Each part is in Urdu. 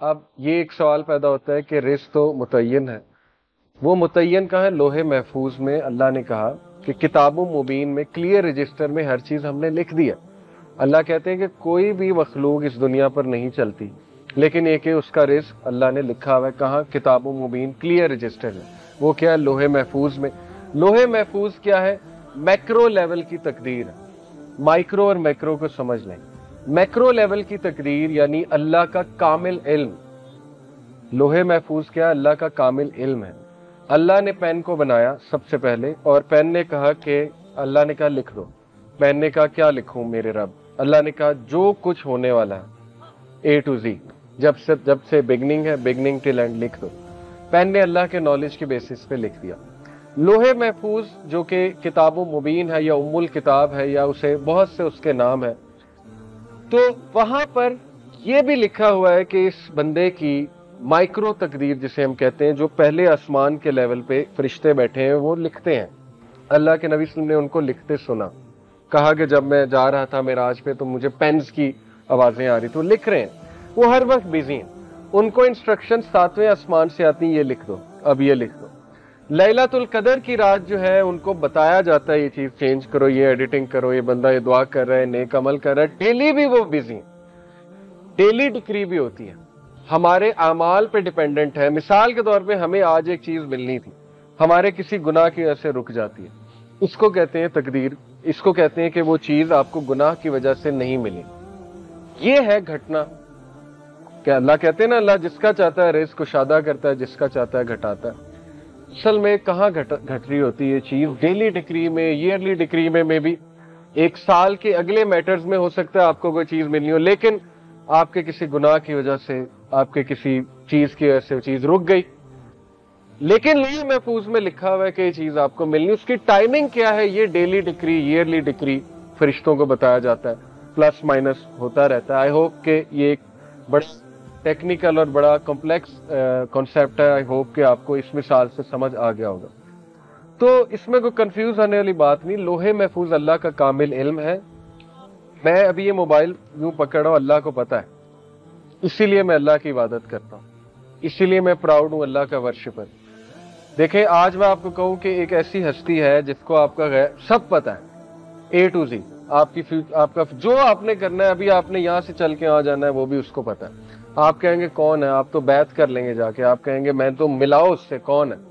اب یہ ایک سوال پیدا ہوتا ہے کہ رزق تو متعین ہے، وہ متعین کہاں ہے؟ لوح محفوظ میں اللہ نے کہا کہ کتاب مبین میں کلیئر رجسٹر میں ہر چیز ہم نے لکھ دیا۔ اللہ کہتے ہیں کہ کوئی بھی مخلوق اس دنیا پر نہیں چلتی، لیکن یہ کہ اس کا رزق اللہ نے لکھا ہوا ہے۔ کہاں؟ کتاب مبین کلیئر رجسٹر میں۔ وہ کیا ہے؟ لوح محفوظ میں۔ لوح محفوظ کیا ہے؟ میکرو لیول کی تقدیر ہے۔ مائکرو اور میکرو کو سمجھ لیں۔ میکرو لیول کی تقدیر یعنی اللہ کا کامل علم۔ لوح محفوظ کیا؟ اللہ کا کامل علم ہے۔ اللہ نے پین کو بنایا سب سے پہلے، اور پین نے کہا کہ اللہ نے کہا لکھ دو۔ پین نے کہا کیا لکھوں میرے رب؟ اللہ نے کہا جو کچھ ہونے والا ہے اے ٹو زی، جب سے بگننگ ہے بگننگ ٹل اینڈ لکھ دو۔ پین نے اللہ کے نالج کے بیسس پہ لکھ دیا۔ لوح محفوظ جو کہ کتاب مبین ہے یا ام الکتاب ہے یا اسے بہت سے اس کے نام ہے، تو وہاں پر یہ بھی لکھا ہوا ہے کہ اس بندے کی مائکرو تقدیر جسے ہم کہتے ہیں، جو پہلے آسمان کے لیول پہ فرشتے بیٹھے ہیں وہ لکھتے ہیں۔ اللہ کے نبی صلی اللہ علیہ وسلم نے ان کو لکھتے سنا، کہا کہ جب میں جا رہا تھا معراج پہ تو مجھے پینز کی آوازیں آ رہی تو لکھ رہے ہیں۔ وہ ہر وقت بزی ہیں، ان کو انسٹرکشن 7ویں آسمان سے آتی ہیں، یہ لکھ دو، اب یہ لکھ دو۔ لیلۃ القدر کی رات جو ہے ان کو بتایا جاتا ہے یہ چیز چینج کرو، یہ ایڈیٹنگ کرو، یہ بندہ یہ دعا کر رہا ہے، نیک عمل کر رہا ہے۔ ڈیلی بھی وہ بزی ہیں، ڈیلی ڈکری بھی ہوتی ہے، ہمارے اعمال پہ ڈیپینڈنٹ ہے۔ مثال کے طور پہ ہمیں آج ایک چیز ملنی تھی، ہمارے کسی گناہ کی وجہ سے رک جاتی ہے، اس کو کہتے ہیں تقدیر، اس کو کہتے ہیں کہ وہ چیز آپ کو گناہ کی وجہ سے نہیں ملی۔ یہ ہے گھٹنا کہ اللہ کہتے ہیں نا، اللہ جس کا چاہتا ہے رزق کشادہ کرتا ہے، جس کا چاہتا ہے گھٹاتا ہے۔ اصل میں کہاں گھٹ رہی ہوتی ہے یہ چیز؟ ڈیلی ڈگری میں، ایئرلی ڈگری میں بھی ایک سال کے اگلے میٹرز میں ہو سکتا ہے آپ کو کوئی چیز ملنی ہو، لیکن آپ کے کسی گناہ کی وجہ سے، آپ کے کسی چیز کی وجہ سے وہ چیز رک گئی، لیکن لوح محفوظ میں لکھا ہوا ہے کہ یہ چیز آپ کو ملنی۔ اس کی ٹائمنگ کیا ہے؟ یہ ڈیلی ڈگری، ایئرلی ڈگری فرشتوں کو بتایا جاتا ہے، پلس مائنس ہوتا رہتا ہے۔ آئی ہوپ کہ یہ ایک بڑا ٹیکنیکل اور بڑا کمپلیکس کانسیپٹ ہے، آئی ہوپ کہ آپ کو اس مثال سے سمجھ آ گیا ہوگا۔ تو اس میں کوئی کنفیوز ہونے والی بات نہیں، لوح محفوظ اللہ کا کامل علم ہے۔ میں ابھی یہ موبائل یوں پکڑ رہا ہوں، اللہ کو پتا ہے، اسی لیے میں اللہ کی عبادت کرتا ہوں، اسی لیے میں پراؤڈ ہوں اللہ کا ورشپر۔ دیکھیں آج میں آپ کو کہوں کہ ایک ایسی ہستی ہے جس کو آپ کا سب پتا ہے اے ٹو زی، آپ کا جو آپ نے کرنا ہے، ابھی آپ نے یہاں سے چل کے وہاں جانا ہے وہ بھی اس کو پتا ہے۔ آپ کہیں گے کون ہے؟ آپ تو بیعت کر لیں گے جا کے، آپ کہیں گے میں تو ملاؤ اس سے، کون ہے؟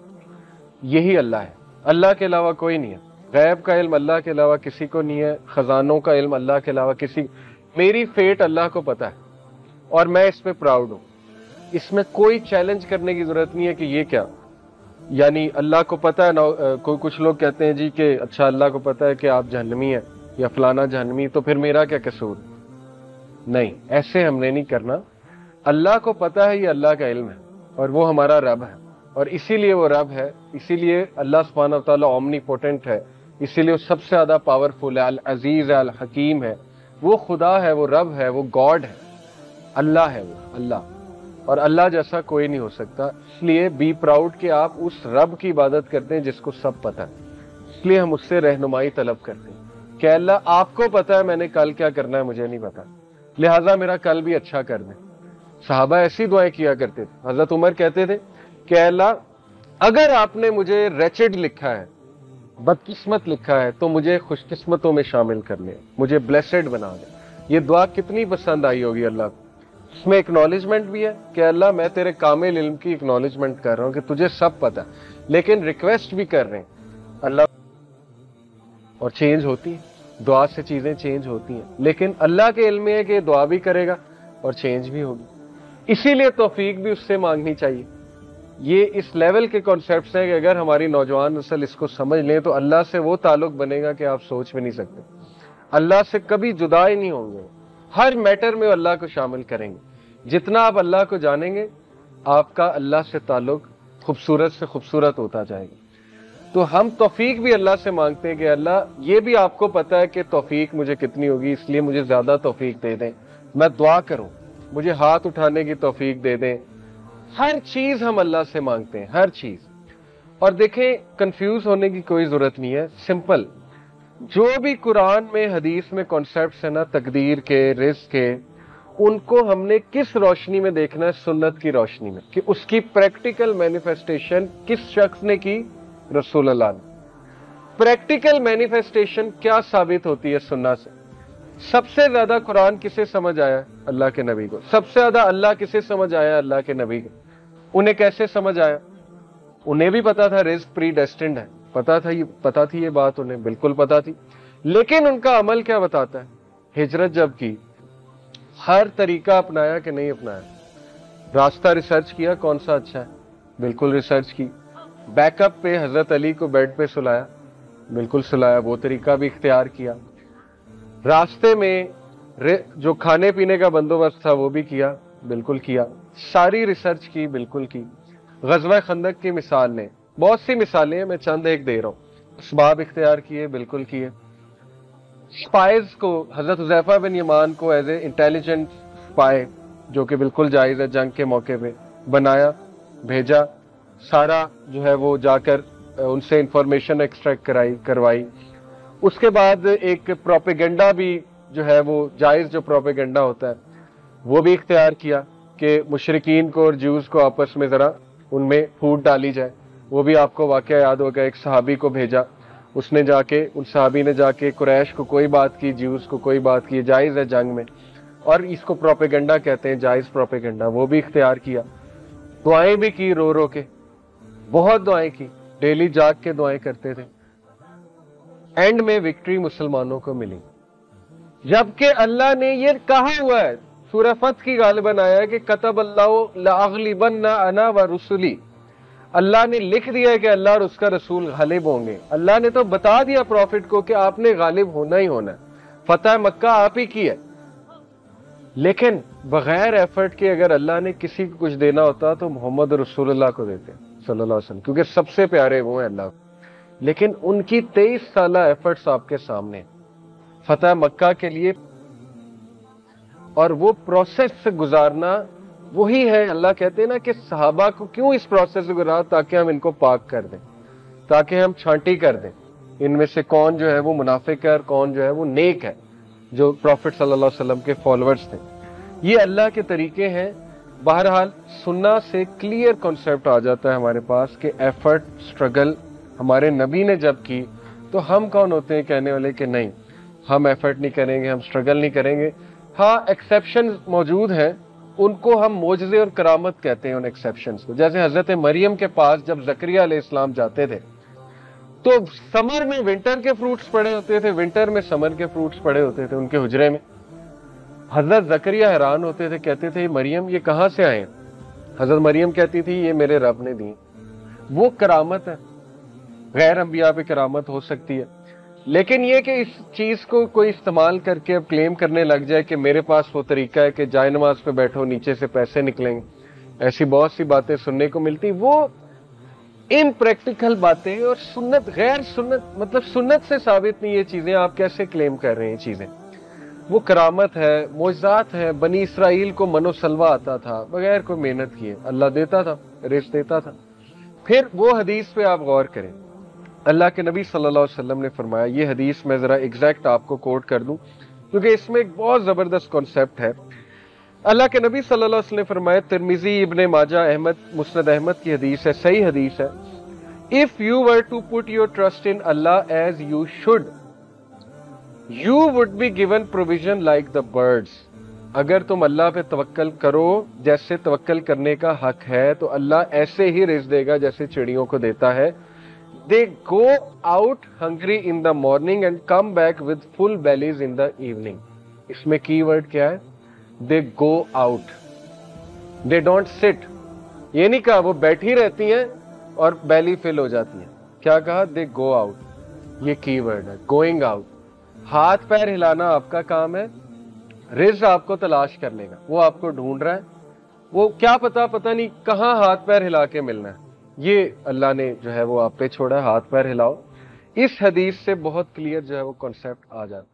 یہی اللہ ہے، اللہ کے علاوہ کوئی نہیں ہے۔ غیب کا علم اللہ کے علاوہ کسی کو نہیں ہے، خزانوں کا علم اللہ کے علاوہ کسی، میری فیٹ اللہ کو پتا ہے اور میں اس پہ پراؤڈ ہوں۔ اس میں کوئی چیلنج کرنے کی ضرورت نہیں ہے کہ یہ کیا، یعنی اللہ کو پتا ہے کچھ لوگ کہتے ہیں جی کہ اچھا اللہ کو پتا ہے کہ آپ جہنمی ہیں یا فلانا جہنمی، تو پھر میرا کیا قصور؟ نہیں، ایسے ہم نے نہیں کرنا۔ اللہ کو پتا ہے یہ اللہ کا علم ہے اور وہ ہمارا رب ہے، اور اسی لیے وہ رب ہے، اسی لیے اللہ سبحانہ وتعالی اومنی پوٹنٹ ہے، اسی لیے وہ سب سے زیادہ پاورفل ہے، العزیز ہے، الحکیم ہے، وہ خدا ہے، وہ رب ہے، وہ گاڈ ہے، اللہ ہے، وہ اللہ، اور اللہ جیسا کوئی نہیں ہو سکتا۔ اس لیے بی پراؤڈ کہ آپ اس رب کی عبادت کرتے ہیں جس کو سب پتا ہے۔ اس لیے ہم اس سے رہنمائی طلب کرتے ہیں کہ اللہ آپ کو پتا ہے میں نے کل کیا کرنا ہے، مجھے نہیں پتا، لہٰذا میرا کل بھی اچھا کر دیں۔ صحابہ ایسی دعائیں کیا کرتے تھے۔ حضرت عمر کہتے تھے کہ اللہ اگر آپ نے مجھے ریچڈ لکھا ہے، بدقسمت لکھا ہے، تو مجھے خوش قسمتوں میں شامل کر لیں، مجھے بلیسڈ بنا دیں۔ یہ دعا کتنی پسند آئی ہوگی اللہ کو۔ اس میں اکنالجمنٹ بھی ہے کہ اللہ میں تیرے کامل علم کی اکنالجمنٹ کر رہا ہوں کہ تجھے سب پتہ ہے، لیکن ریکویسٹ بھی کر رہے ہیں اللہ، اور چینج ہوتی ہے دعا سے، چیزیں چینج ہوتی ہیں، لیکن اللہ کے علم میں ہے کہ دعا بھی کرے گا اور چینج بھی ہوگی، اسی لیے توفیق بھی اس سے مانگنی چاہیے۔ یہ اس لیول کے کانسیپٹس ہیں کہ اگر ہماری نوجوان نسل اس کو سمجھ لیں تو اللہ سے وہ تعلق بنے گا کہ آپ سوچ بھی نہیں سکتے۔ اللہ سے کبھی جدا ہی نہیں ہوں گے، ہر میٹر میں اللہ کو شامل کریں گے۔ جتنا آپ اللہ کو جانیں گے، آپ کا اللہ سے تعلق خوبصورت سے خوبصورت ہوتا جائے گا۔ تو ہم توفیق بھی اللہ سے مانگتے ہیں کہ اللہ یہ بھی آپ کو پتا ہے کہ توفیق مجھے کتنی ہوگی، اس لیے مجھے زیادہ توفیق دے دیں، میں دعا کروں، مجھے ہاتھ اٹھانے کی توفیق دے دیں۔ ہر چیز ہم اللہ سے مانگتے ہیں، ہر چیز۔ اور دیکھیں کنفیوز ہونے کی کوئی ضرورت نہیں ہے، سمپل جو بھی قرآن میں حدیث میں کانسیپٹس ہیں نا تقدیر کے، رزق کے، उनको हमने किस रोशनी में देखना है? सुन्नत की रोशनी में, कि उसकी प्रैक्टिकल मैनिफेस्टेशन किस शख्स ने की? रसूल अल्लाह ने। प्रैक्टिकल मैनिफेस्टेशन क्या साबित होती है सुन्नत से? सबसे ज्यादा कुरान किसे समझ आया? अल्लाह के नबी को। सबसे ज्यादा अल्लाह किसे समझ आया? अल्लाह के नबी को। उन्हें कैसे समझ आया? उन्हें भी पता था रिस्क प्री डेस्टिन्ड है, पता थी ये बात, उन्हें बिल्कुल पता थी, लेकिन उनका अमल क्या बताता है? हिजरत जब की, हर तरीका अपनाया कि नहीं अपनाया? रास्ता रिसर्च किया कौन सा अच्छा है? बिल्कुल रिसर्च की। बैकअप पे हजरत अली को बेड पे सुलाया, बिल्कुल सुलाया, वो तरीका भी इख्तियार किया। रास्ते में जो खाने पीने का बंदोबस्त था वो भी किया, बिल्कुल किया। सारी रिसर्च की, बिल्कुल की। गज़वा खंदक की मिसाल ने, बहुत सी मिसालें हैं, मैं चंद एक दे रहा हूं। असबाब इख्तियार किए, बिल्कुल किए। स्पाइज को, हजरत हुज़ैफा बिन यमान को एज ए इंटेलिजेंट स्पाई, जो कि बिल्कुल जायज है, जंग के मौके पे बनाया, भेजा, सारा जो है वो जाकर उनसे इंफॉर्मेशन एक्सट्रैक्ट करवाई। उसके बाद एक प्रोपेगेंडा भी जो है वो जायज, जो प्रोपेगेंडा होता है वो भी इख्तियार किया कि मुशरिकीन को और ज्यूज को आपस में जरा उनमें फूट डाली जाए। वो भी आपको वाकया याद होगा, एक सहाबी को भेजा, उसने जाके, उन सहाबी ने जाके कुरैश को कोई बात की, ज्यूज को कोई बात की, जायज है जंग में, और इसको प्रोपेगेंडा कहते हैं, जायज प्रोपेगेंडा, वो भी इख्तियार किया। दुआएं भी की, रो रो के, बहुत दुआएं की, डेली जाग के दुआएं करते थे। एंड में विक्ट्री मुसलमानों को मिली, जबकि अल्लाह ने ये कहा हुआ है, सूरह फत की गालिबन आया है कि कतब अल्लाहु लअग़लिबन्ना अना व रुसुली, अल्लाह ने लिख दिया है कि अल्लाह और उसका रसूल गालिब होंगे। अल्लाह ने तो बता दिया प्रॉफिट को कि आपने गालिब होना ही होना है, फतह मक्का आप ही की है। लेकिन बगैर एफर्ट के अगर अल्लाह ने किसी को कुछ देना होता तो मोहम्मद रसूलुल्लाह को देते सल्लल्लाहु अलैहि वसल्लम, क्योंकि सबसे प्यारे वो हैं अल्लाह। लेकिन उनकी 23 साला एफर्ट्स आपके सामने फतह मक्का के लिए, और वो प्रोसेस से गुजारना वही है। अल्लाह कहते हैं ना कि सहाबा को क्यों इस प्रोसेस से गुजारा, ताकि हम इनको पाक कर दें, ताकि हम छांटी कर दें इनमें से कौन जो है वो मुनाफिक है और कौन जो है वो नेक है, जो प्रॉफिट सल्लल्लाहु अलैहि वसल्लम के फॉलोअर्स थे। ये अल्लाह के तरीके हैं। बहरहाल सुन्ना से क्लियर कॉन्सेप्ट आ जाता है हमारे पास कि एफर्ट, स्ट्रगल हमारे नबी ने जब की, तो हम कौन होते हैं कहने वाले कि नहीं हम एफर्ट नहीं करेंगे, हम स्ट्रगल नहीं करेंगे। हाँ, एक्सेप्शन मौजूद हैं, उनको हम मोजज़े और करामत कहते हैं उन एक्सेप्शंस को। जैसे हजरत मरियम के पास जब ज़करिया अलैहिस्सलाम जाते थे, तो समर में विंटर के फ्रूट्स पड़े होते थे, विंटर में समर के फ्रूट्स पड़े होते थे उनके हुजरे में। हजरत ज़करिया हैरान होते थे, कहते थे मरियम ये कहाँ से आए? हजरत मरियम कहती थी ये मेरे रब ने दी। वो करामत है, गैर अंबिया पे करामत हो सकती है, लेकिन ये कि इस चीज को कोई इस्तेमाल करके अब क्लेम करने लग जाए कि मेरे पास वो तरीका है कि जाए नमाज पे बैठो नीचे से पैसे निकलेंगे, ऐसी बहुत सी बातें सुनने को मिलती। वो इम्प्रैक्टिकल बातें और सुन्नत, गैर सुन्नत, मतलब सुन्नत से साबित नहीं ये चीजें, आप कैसे क्लेम कर रहे हैं चीजें? वो करामत है, मोजात है। बनी इसराइल को मनोसलवा आता था, बगैर कोई मेहनत किए अल्लाह देता था, रिज़्क़ देता था। फिर वो हदीस पे आप गौर करें, अल्लाह के नबी सल्लल्लाहु अलैहि वसल्लम ने फरमाया, ये हदीस मैं जरा एग्जैक्ट आपको कोट कर दूं क्योंकि इसमें एक बहुत जबरदस्त कॉन्सेप्ट है। अल्लाह के नबी सल्लल्लाहु अलैहि वसल्लम ने फरमाया, तिरमिजी, इब्ने माजा, अहमद, मुस्नद अहमद की हदीस है, सही हदीस है, if you were to put your trust in Allah as you should, you would be given provision like the birds. अगर तुम अल्लाह पे तवक्कल करो जैसे तवक्कल करने का हक है, तो अल्लाह ऐसे ही रिज़्क़ देगा जैसे चिड़ियों को देता है। They go out hungry in the morning and come back with full bellies in the evening. इसमें कीवर्ड क्या है? They go out. They don't sit. ये नहीं कहा वो बैठी रहती हैं और belly fill हो जाती हैं, क्या कहा? They go out. ये कीवर्ड है, going out. हाथ पैर हिलाना आपका काम है, रिज़्क़ आपको तलाश कर लेगा, वो आपको ढूंढ रहा है, वो क्या पता नहीं कहाँ हाथ पैर हिला के मिलना है, ये अल्लाह ने जो है वो आप पे छोड़ा है, हाथ पैर हिलाओ। इस हदीस से बहुत क्लियर जो है वो कॉन्सेप्ट आ जाता है।